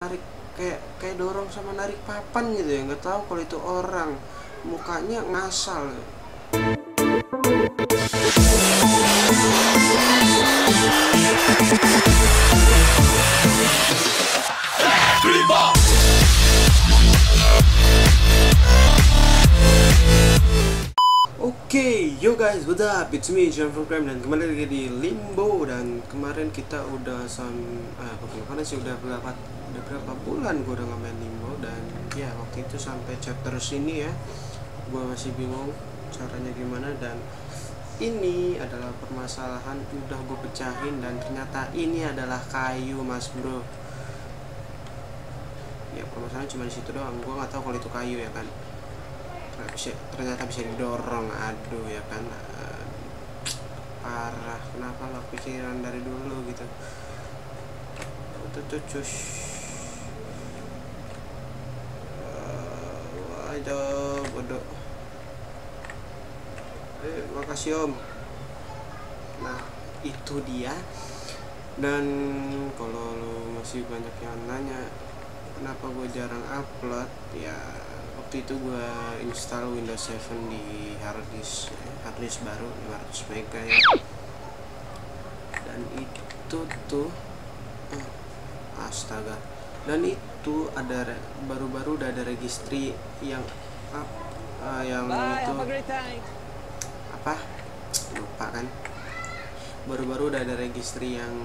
narik kayak dorong sama narik papan gitu ya, nggak tahu kalau itu orang, mukanya ngasal. Oke, yo guys, what up? It's me, John from Crime, dan kembali lagi di Limbo. Dan kemarin kita udah kemarin sih udah berapa bulan gue udah nggak main Limbo. Dan ya waktu itu sampai chapter sini ya, gue masih bingung caranya gimana. Dan ini adalah permasalahan udah gue pecahin, dan ternyata ini adalah kayu, mas bro. Ya permasalahan cuma di situ doang, gue nggak tahu kalau itu kayu ya kan. Ternyata bisa didorong, aduh ya kan. Parah, kenapa lo pikiran dari dulu gitu. Tuh cus. Aduh bodoh. Makasih om. Nah itu dia. Dan kalau lo masih banyak yang nanya kenapa gue jarang upload, ya waktu itu gue install Windows 7 di harddisk baru 500 MB ya. Dan itu tuh astaga, dan itu ada baru-baru udah ada registry yang yang itu apa lupa kan, baru-baru udah ada registry yang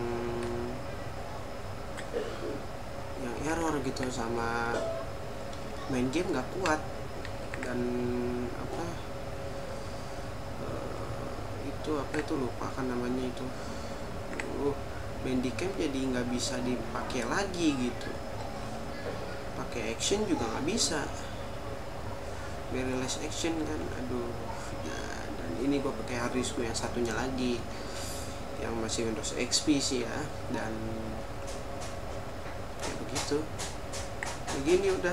error gitu, sama main game nggak kuat. Dan itu lupa kan namanya itu. Bandicam jadi nggak bisa dipakai lagi gitu, pakai action juga nggak bisa, very less action kan, aduh ya. Dan ini gue pakai harddisk yang satunya lagi yang masih Windows XP sih ya. Dan ya begitu, begini udah.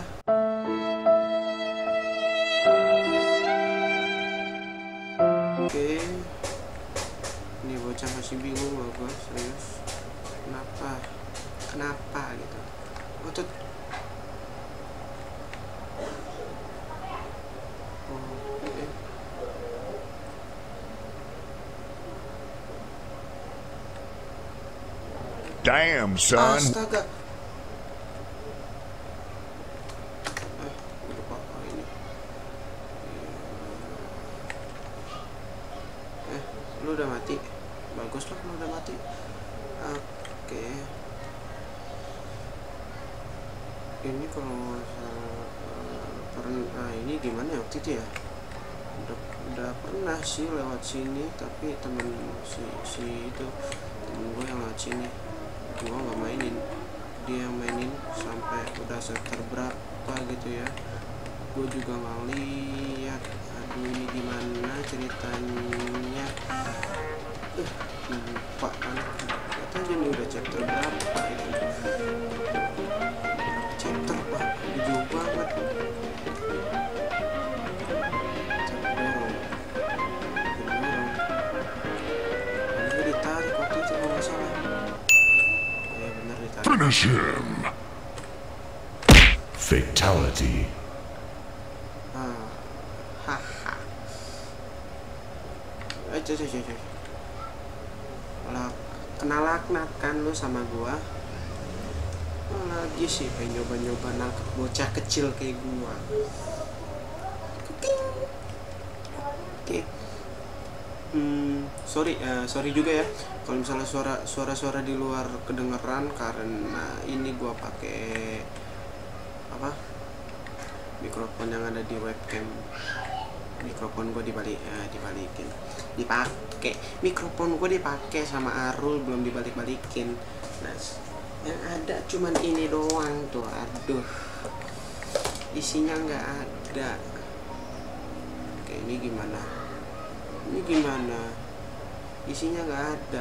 Oke, ini bocah masih bingung loh gue, serius. Kenapa gitu. Oke. Damn, son. Astaga. Lu udah mati. Bagus lah lu udah mati. Oke. Ini kalau ini gimana ya waktu itu ya? Udah pernah sih lewat sini, tapi temen si itu temen gue yang lewat sini, gue nggak mainin, dia yang mainin sampai udah sekitar berapa gitu ya. Gue juga nggak lihat. Aduh, ini gimana ceritanya? Lupa kan. Kata aja nih udah chapter berapa itu. Chapter pak, jauh banget. Ini ditarik waktu itu kalau nggak salah. Ya benar ditarik. Finish him. Fatality. Haha. Kena laknat kan lu sama gua. Lagi sih pengen nyoba nangkep bocah kecil kayak gua. Oke. Sorry juga ya kalau misalnya suara di luar kedengeran, karena ini gua pakai mikrofon yang ada di webcam. Mikrofon gue dibalikin, dipakai mikrofon gue dipakai sama Arul, belum dibalik-balikin. Nah, yang ada cuman ini doang tuh, aduh, isinya nggak ada. Oke, ini gimana isinya nggak ada.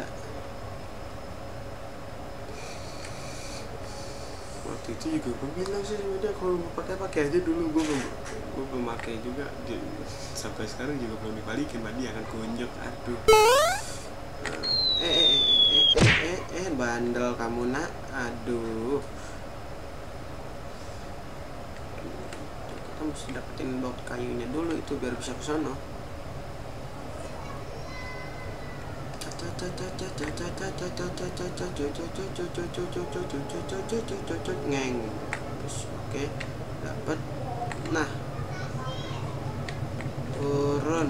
Waktu itu juga gue bilang sih udah, kalau mau pakai aja dulu. Gue belum pakai juga, sampai sekarang juga belum dibalikin. Mandi akan kunjuk, aduh. bandel kamu nak, aduh. mesti dapetin baut kayunya dulu itu biar bisa ke sono. Ngeng. Terus oke, dapat. Nah, turun.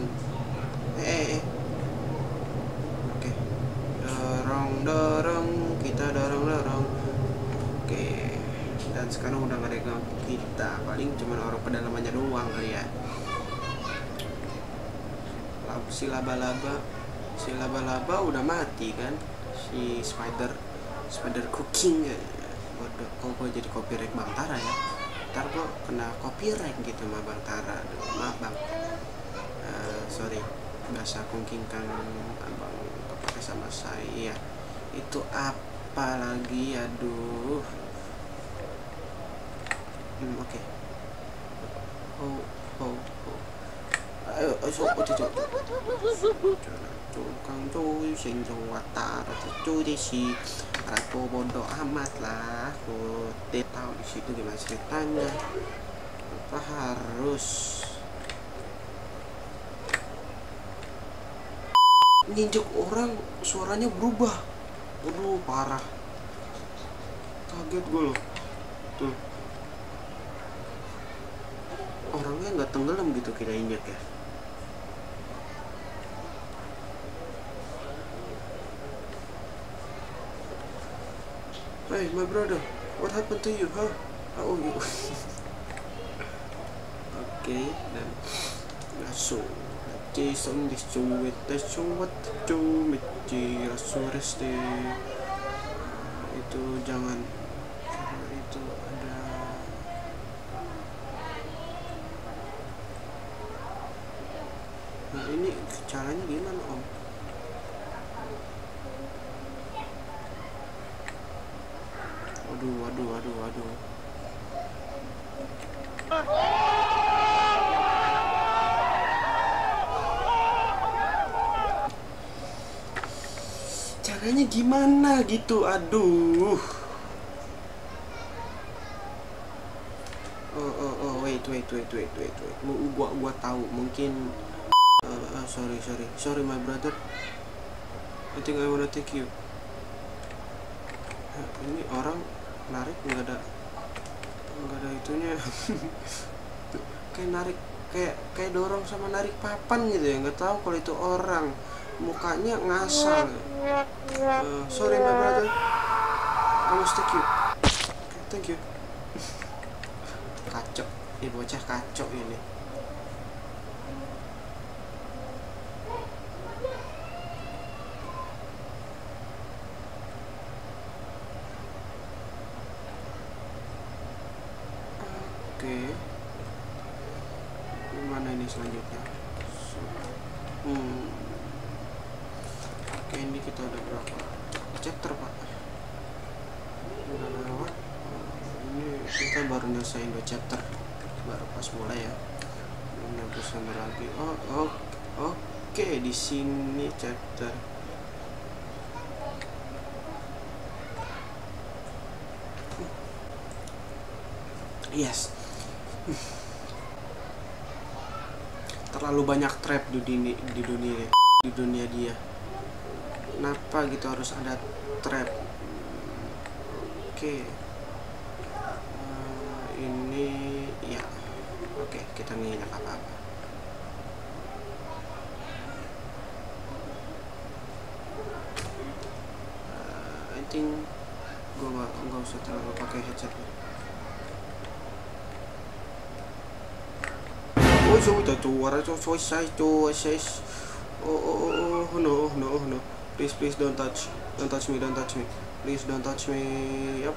Oke. Dorong, kita dorong. Oke. Dan sekarang udah gak ada yang kita, paling cuma orang pedalamannya doang kali ya. Si laba-laba udah mati kan, si spider cooking ya. Bodoh, kok gue jadi copyright Bang Tara ya, ntar gue kena copyright gitu sama Bang Tara. Aduh, maaf Bang, sorry, bahasa cooking kan abang kepake sama saya. Itu apa lagi, aduh. Oke. Ayo, tukang cuy senjong watar cuy desi aku bodoh amat lah. Aku tahu di situ gimana ceritanya. Apa harus nginjek orang suaranya berubah? Aduh parah, kaget gue loh. Tuh orangnya nggak tenggelam gitu kita injek ya. Hey my brother, what happened to you, huh? How are you? Oke, dan langsung Jason discuit what to meci rasures deh. Itu jangan, karena itu ada ini caranya gimana om? Waduh. Caranya gimana gitu, aduh. Wait. Gua tahu mungkin. Sorry my brother. I think I wanna take you. Ini orang narik nggak ada itunya. Kayak narik, kayak dorong sama narik papan gitu ya, nggak tahu kalau itu orang, mukanya ngasal. Sorry my brother, I must take you. Okay, thank you. Kacau, ini bocah kacau ini. Oke, gimana ini selanjutnya? Oke, ini kita udah berapa chapter pak? Udah lewat. Ini kita baru nyelesain 2 chapter, baru pas mulai ya. Belum bersama lagi. Oke, di sini chapter. Yes. Terlalu banyak trap di dunia dia. Kenapa gitu harus ada trap? Oke. Ini ya. Oke, kita nginyak apa-apa. I think gue nggak usah terlalu pakai headset. No. Please don't touch me. Please don't touch me. Yep.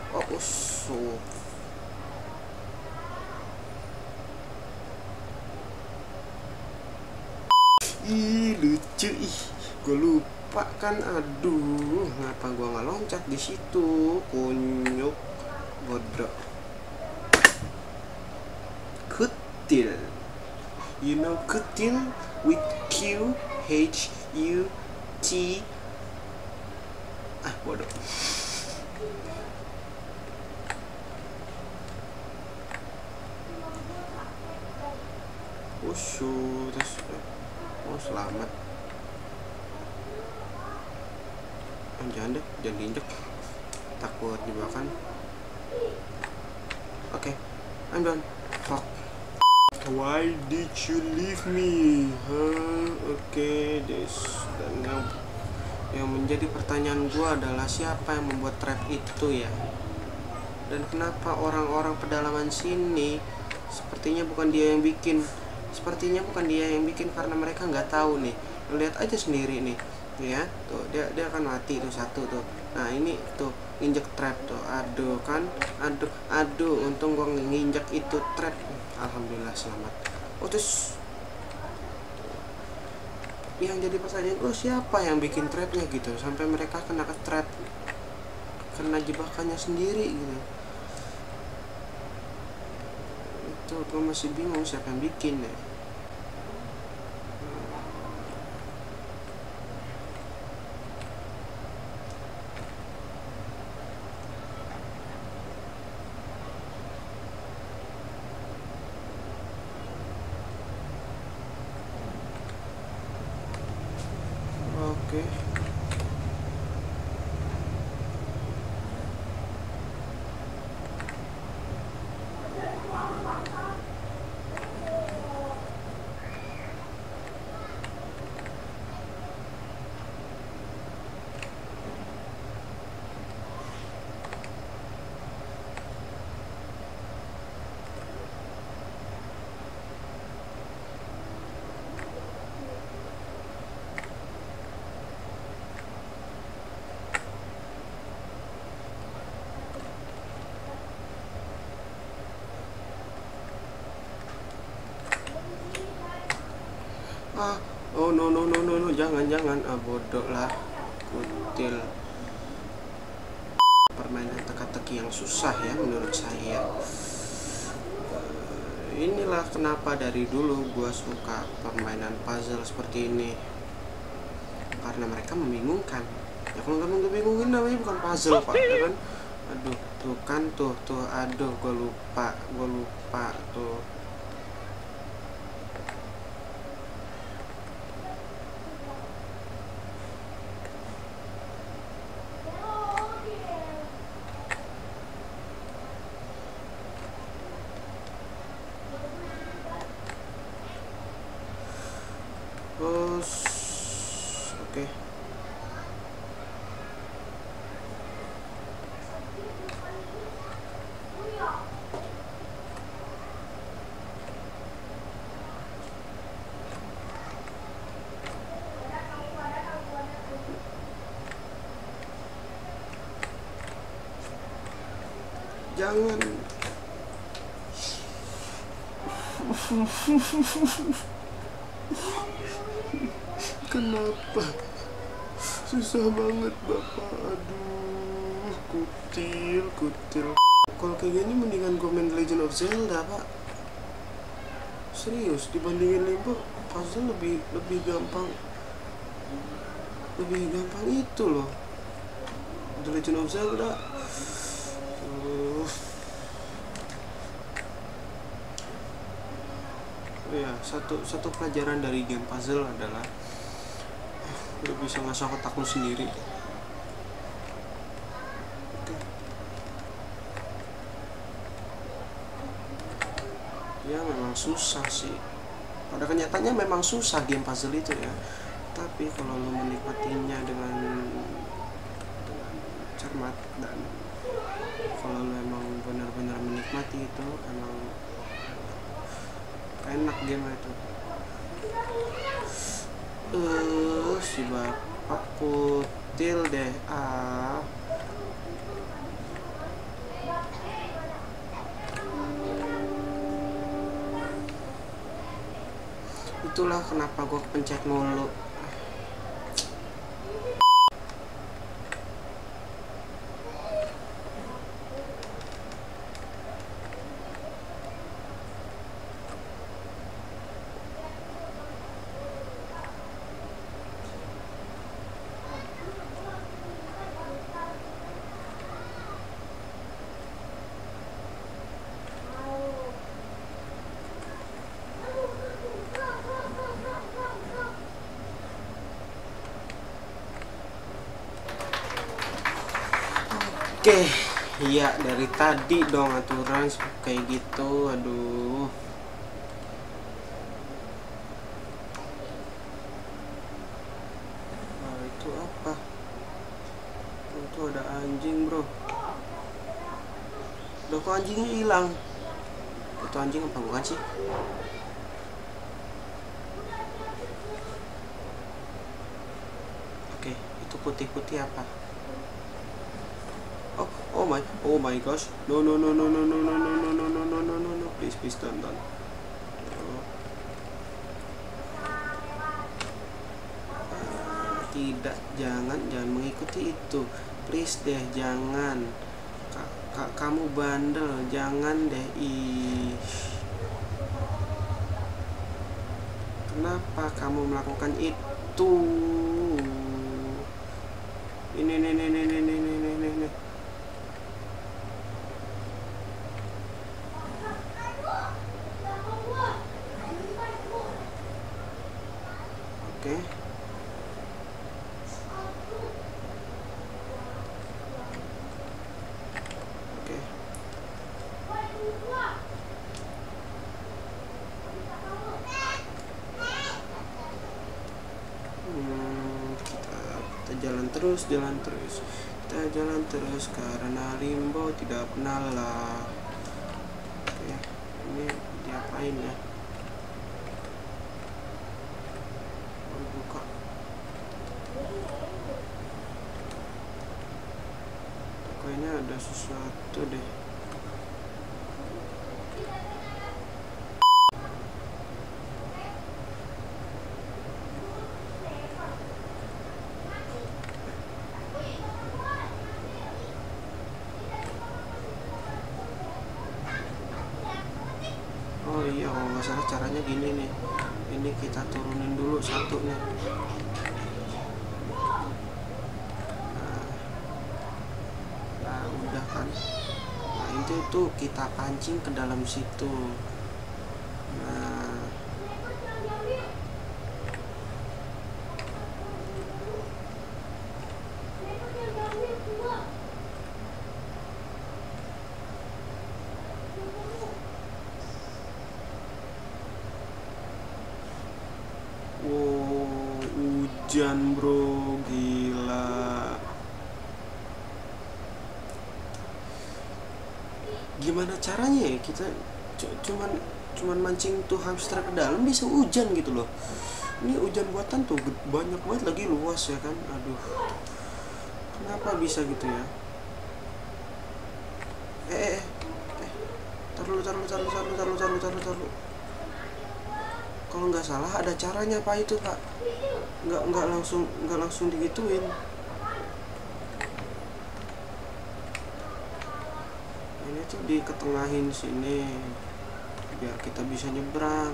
Lucu gue lupa kan. Aduh, ngapa gue nggak loncat di situ? Kunyuk, bodoh. Kutil. You know kutil with QHUT. Bodoh. Ushu terus oh selamat. Jangan deh, jangan diinjek, takut jebakan. Oke, I'm done. Fuck. Why did you leave me? Oke, dan yang menjadi pertanyaan gua adalah siapa yang membuat trap itu ya? Dan kenapa orang-orang pedalaman sini sepertinya bukan dia yang bikin? Sepertinya bukan dia yang bikin karena mereka nggak tahu nih. Lihat aja sendiri nih, ya. Tuh dia akan mati tuh satu tuh. Nah ini tuh nginjek trap tuh. Aduh kan, aduh. Untung gua nginjek itu trap. Alhamdulillah selamat. Oh terus yang jadi pertanyaan gue siapa yang bikin trapnya gitu sampai mereka kena ke trap, kena jebakannya sendiri gitu. Itu gue masih bingung siapa yang bikin ya. Oke. Oh no, jangan bodoh lah, kutil. Permainan teka-teki yang susah ya menurut saya. Inilah kenapa dari dulu gua suka permainan puzzle seperti ini, karena mereka membingungkan. Ya kalau kamu ngebingungin namanya bukan puzzle pak, ya kan? Aduh tuh kan tuh aduh gua lupa tuh. Oke. Jangan. Kenapa? Susah banget bapak. Aduh, kutil. Kalau kayak gini mendingan komen Legend of Zelda pak. Serius, dibandingin Limbo, puzzle lebih gampang. Lebih gampang itu loh. The Legend of Zelda. Ya, satu pelajaran dari game puzzle adalah lu bisa ngasah otak lu sendiri. Oke. Ya memang susah sih. Pada kenyataannya memang susah game puzzle itu ya. Tapi kalau lu menikmatinya dengan cermat dan kalau lu emang benar-benar menikmati itu, emang enak game itu. Si bapak kutil deh. Itulah kenapa gue pencet mulu. Oke, iya dari tadi dong aturan kayak gitu. Aduh. Nah, itu apa? Itu ada anjing, bro. Loh, kok anjingnya hilang? Itu anjing apa bukan sih? Oke, itu putih-putih apa? Oh my gosh. No no no no no no no no no no no no no no no, please don't. Tidak, jangan mengikuti itu. Please deh, jangan. Kamu bandel, jangan deh. Ih. Kenapa kamu melakukan itu? Ini. Oke. Oke. Kita jalan terus karena limbo tidak pernah lelah. Oke, ini diapain ya? Buka. Kayaknya ada sesuatu deh. Oh iya, kalau nggak salah caranya gini nih. Ini kita turunin dulu satu nih. Nah, udah kan. Nah, itu tuh kita pancing ke dalam situ. Nah, wow, hujan bro, gila. Gimana caranya ya kita cuman mancing tuh hamster ke dalam bisa hujan gitu loh. Ini hujan buatan tuh banyak banget lagi, luas ya kan. Aduh, kenapa bisa gitu ya? Taruh. Kalau nggak salah ada caranya pak itu pak. Nggak langsung digituin. Ini tuh diketengahin sini biar kita bisa nyebrang.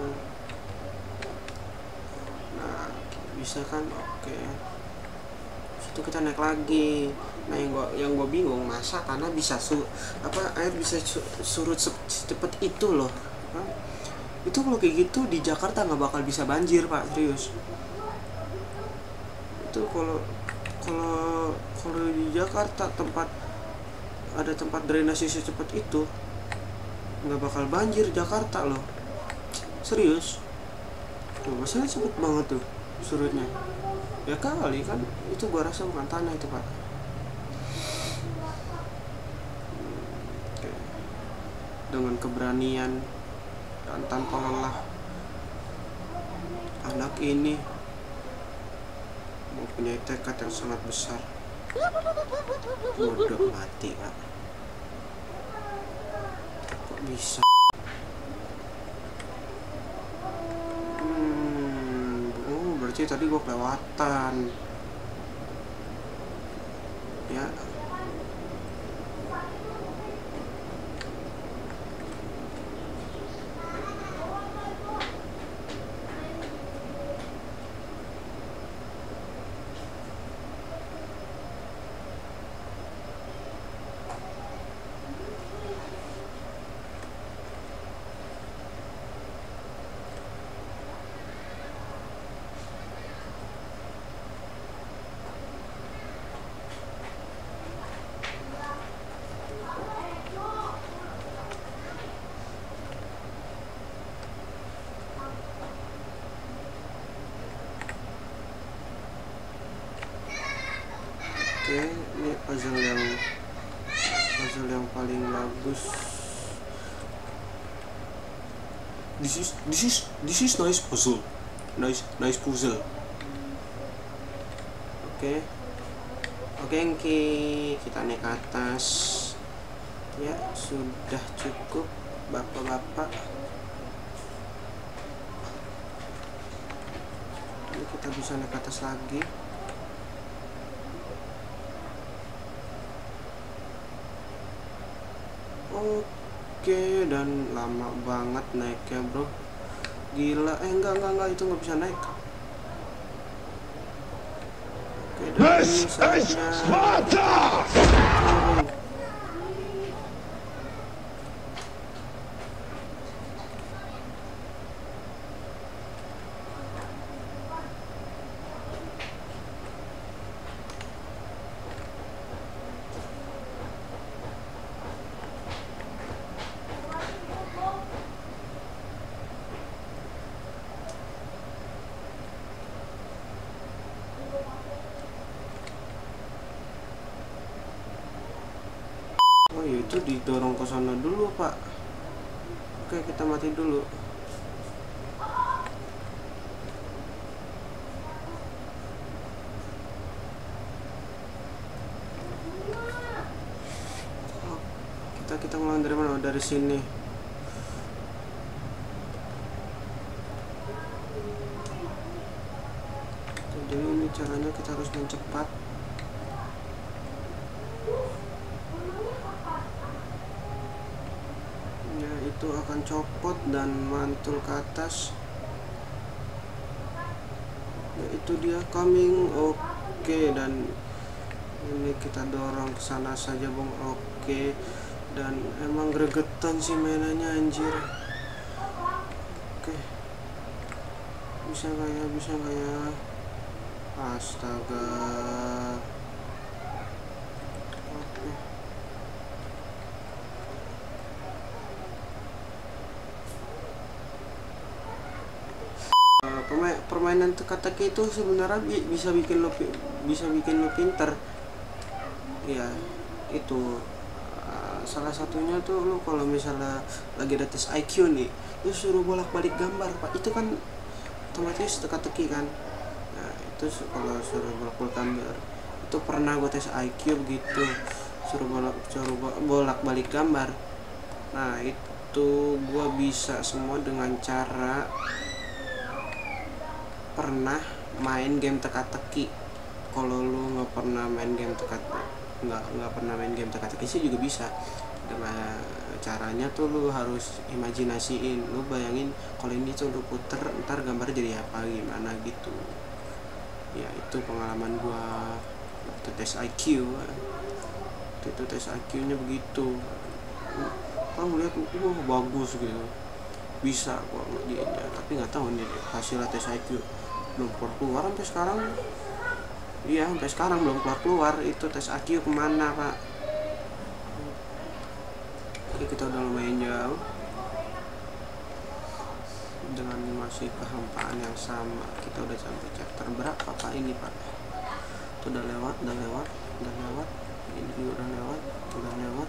Nah, bisa kan? Oke. Situ kita naik lagi. Nah, yang gua bingung, masa tanah bisa air bisa surut secepat itu loh. Itu kalau kayak gitu di Jakarta nggak bakal bisa banjir pak, serius. Itu kalau di Jakarta ada tempat drainase secepat itu nggak bakal banjir Jakarta loh, serius. Tuh masalahnya cepet banget tuh surutnya. Ya kali kan itu gua rasa bukan tanah itu pak. Dengan keberanian dan tanpa lelah, anak ini mempunyai tekad yang sangat besar. Bodoh mati pak. Kok bisa? Berarti tadi gua kelewatan ya. Oke, ini puzzle yang paling bagus. This is nice puzzle. Nice puzzle. Oke, kita naik ke atas. Ya, sudah cukup bapak-bapak. Ini kita bisa naik ke atas lagi. Oke, dan lama banget naiknya bro, gila. Enggak, itu nggak bisa naik. Oke, dan ini saatnya turun. Oh ya, itu didorong ke sana dulu pak. Oke, kita mati dulu. Oh, kita ngelawan dari mana? Oh, dari sini. Jadi ini caranya, kita harus main cepat. Itu akan copot dan mantul ke atas. Ya, itu dia coming. Oke, dan ini kita dorong ke sana saja bang. Oke, dan emang gregetan sih mainannya anjir. Oke, bisa nggak ya? Astaga. Permainan teka-teki itu sebenarnya bisa bikin lo pinter ya. Itu salah satunya tuh lo kalau misalnya lagi ada tes IQ nih, lo suruh bolak-balik gambar pak, itu kan otomatis teka-teki kan. Nah itu kalau suruh bolak-balik gambar, itu pernah gue tes IQ begitu, suruh bolak-balik gambar. Nah itu gue bisa semua dengan cara pernah main game teka-teki. Kalau lu nggak pernah main game teka-teki sih juga bisa. Dengan caranya tuh lu harus imajinasiin, lu bayangin kalau ini tuh lu puter, ntar gambar jadi apa gimana gitu. Ya itu pengalaman gua waktu tes IQ. Itu tes IQ-nya begitu. Kan ngeliat bagus gitu, bisa gua ngerjainnya, tapi nggak tahu nih hasil tes IQ belum keluar sampai sekarang. Iya, sampai sekarang belum keluar itu tes IQ kemana pak. Oke, kita udah lumayan jauh dengan masih kehampaan yang sama. Kita udah sampai chapter berapa pak ini pak? Itu udah lewat. Ini juga udah lewat.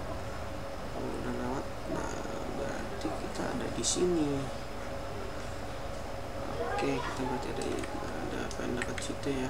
Nah berarti kita ada di sini. Oke, kita berarti ada apa yang dekat situ ya.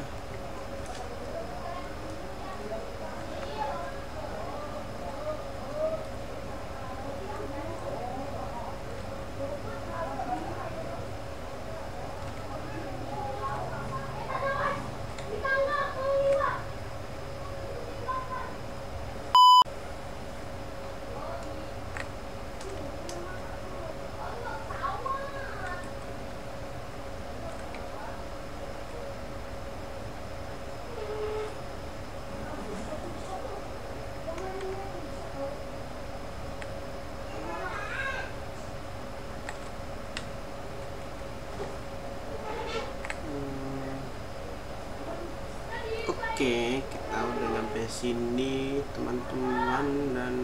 Oke, kita udah sampai sini teman-teman, dan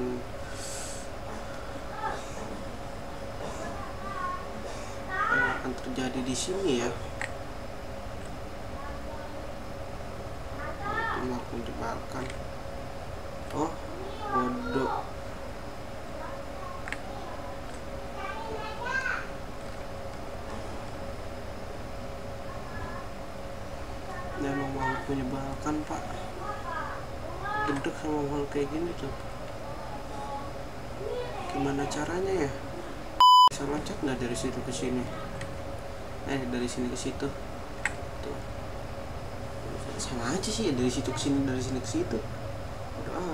apa yang akan terjadi di sini ya? Itu menyebalkan. Oh bodoh. Memang makhluk menyebalkan pak, gedek sama hal kayak gini tuh. Gimana caranya ya? Bisa loncat nggak dari situ ke sini? Dari sini ke situ. Tuh. Sama aja sih ya, dari situ ke sini, dari sini ke situ. Udah.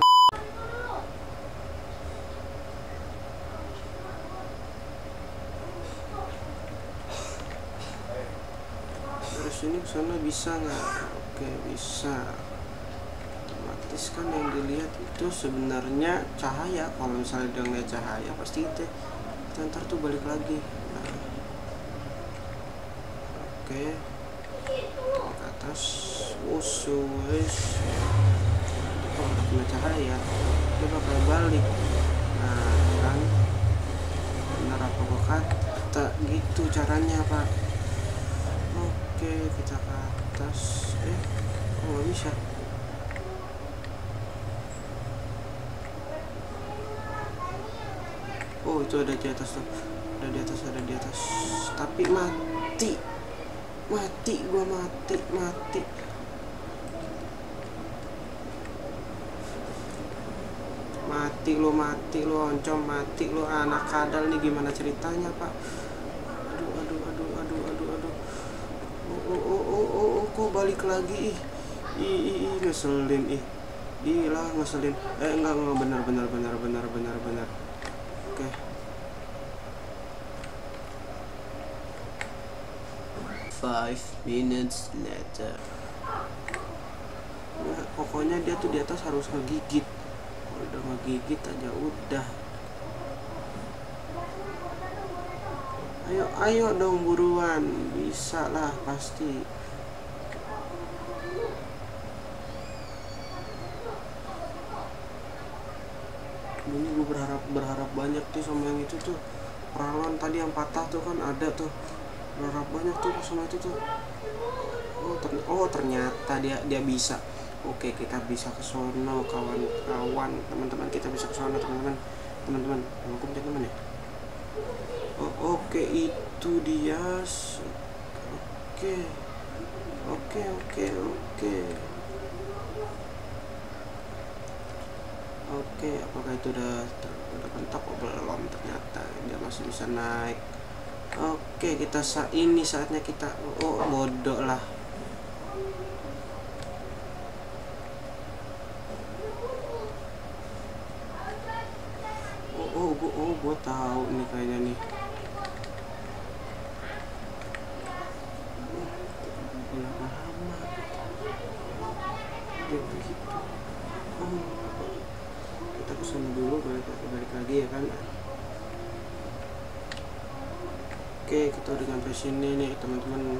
Dari sini ke sana bisa nggak? Oke bisa. Otomatis kan yang dilihat itu sebenarnya cahaya. Kalau misalnya dia ngeliat cahaya pasti kita ntar tuh balik lagi. Nah. Oke, ke atas musuh kalau kena cahaya dia bakal balik. Nah kan benar apa gua kata gitu caranya pak. Oke kita ke atas. Kok nggak bisa? Oh itu ada di atas tuh, ada di atas, ada di atas. Tapi mati gua, mati mati lo oncom, mati lo anak kadal nih. Gimana ceritanya pak? Aduh kok balik lagi? Ngeselin lah ngeselin. Enggak benar. Oke. 5 minutes later. Ya, pokoknya dia tuh di atas harus ngegigit. Kalau udah ngegigit aja udah. Ayo dong buruan, bisa lah pasti. Ini gue berharap banyak tuh sama yang itu tuh. Peralon tadi yang patah tuh kan ada tuh. Berharap banyak tuh sama itu tuh. Oh ternyata dia bisa. Oke kita bisa ke sono kawan-kawan, teman-teman, kita bisa ke sono teman-teman. Aku punya teman ya. Oke itu dia. Oke, apakah itu udah mentok? Oh, belum, ternyata dia masih bisa naik. Oke, ini saatnya kita. Oh bodoh lah. Gue tahu nih kayaknya nih. Kita kesana dulu, balik lagi ya kan. Oke kita udah sampai sini nih teman-teman.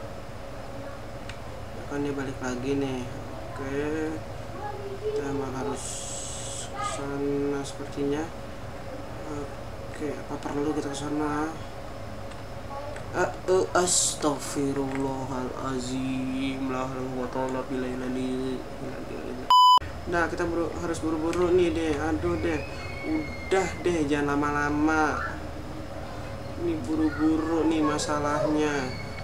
Ya kan dia balik lagi nih. Oke kita emang harus kesana sepertinya. Oke apa perlu kita kesana? Astagfirullahalazim. Nah kita harus buru-buru nih deh. Aduh deh, udah deh jangan lama-lama. Ini buru-buru nih masalahnya.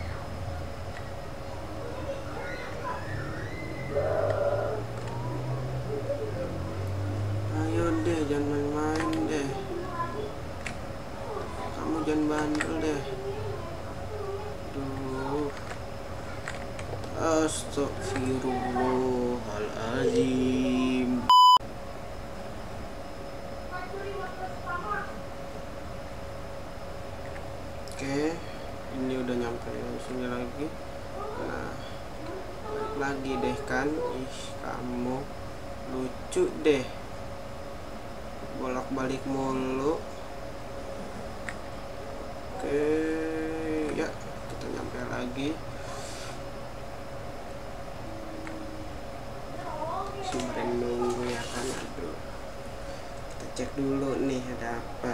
Ayo deh jangan main-main deh. Kamu jangan bandel deh. Astagfirullahaladzim. Oke, ini udah nyampe sini lagi. Nah, lagi deh kan. Kamu lucu deh. Bolak-balik mulu. Oke, ya kita nyampe lagi. Kemarin nunggu ya kan. Aduh, kita cek dulu nih ada apa.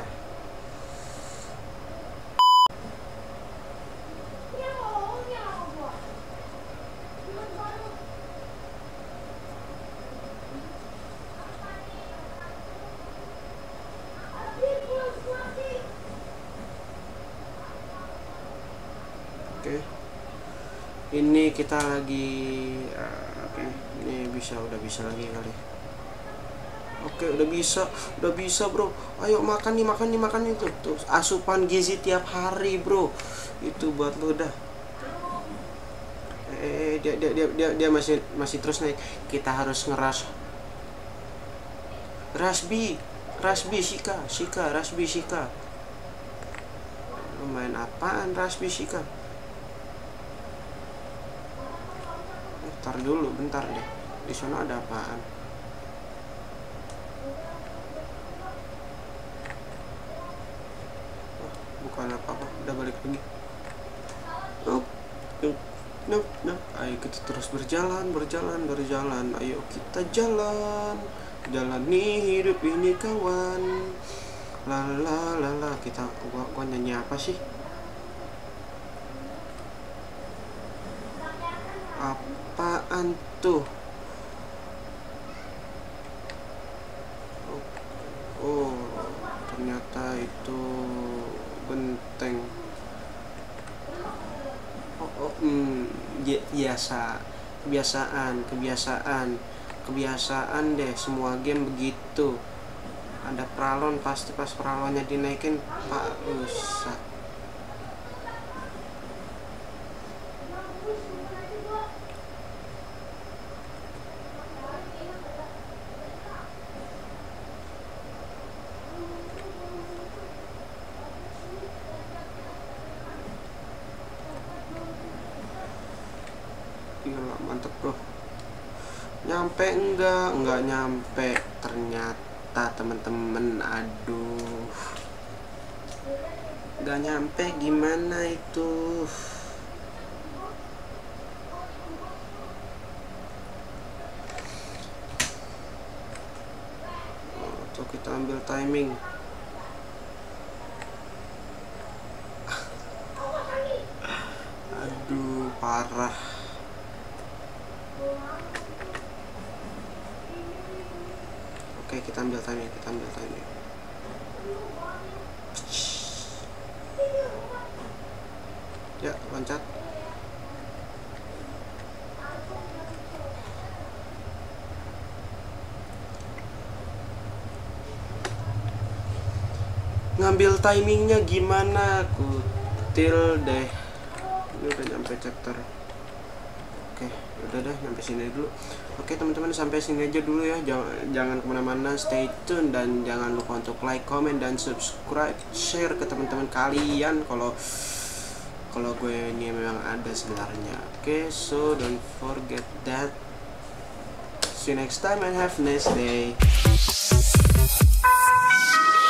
Oke. Ini kita lagi oke, ini udah bisa lagi kali. Oke, udah bisa bro. Ayo makan nih itu tuh asupan gizi tiap hari bro. Itu buat lu dah. Dia masih terus naik. Kita harus ngeras. Rasbi Shika. Lu main apaan Rasbi Shika? Bentar dulu, bentar deh. Di sana ada apaan? Oh, bukan apa-apa, udah balik lagi. Nope. Ayo kita terus berjalan. Ayo kita jalan. Jalani hidup ini kawan. La kita gua nyanyi apa sih? Apaan tuh? Oh, ternyata itu benteng. Kebiasaan deh, semua game begitu. Ada pralon, pasti pas pralonnya dinaikin pak rusak. Gila, mantep bro. Nyampe enggak nyampe ternyata temen-temen. Aduh, enggak nyampe, gimana itu? Tuh kita ambil timing. Aduh, parah. Oke, kita ambil timing. Ya, loncat. Ngambil timingnya gimana? Kutil deh. Ini udah nyampe chapter. Oke, udah deh, sampai sini dulu. Oke teman-teman, sampai sini aja dulu ya. Jangan kemana-mana, stay tune dan jangan lupa untuk like, comment, dan subscribe, share ke teman-teman kalian kalau gue ini memang ada sebenarnya. Oke, so don't forget that. See you next time and have a nice day.